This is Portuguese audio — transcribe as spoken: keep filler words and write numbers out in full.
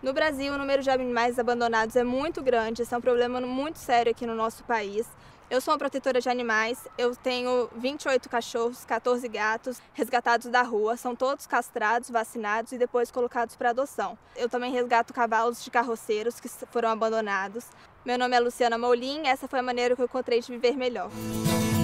No Brasil, o número de animais abandonados é muito grande, esse é um problema muito sério aqui no nosso país. Eu sou uma protetora de animais, eu tenho vinte e oito cachorros, quatorze gatos resgatados da rua, são todos castrados, vacinados e depois colocados para adoção. Eu também resgato cavalos de carroceiros que foram abandonados. Meu nome é Luciana Molim e essa foi a maneira que eu encontrei de viver melhor.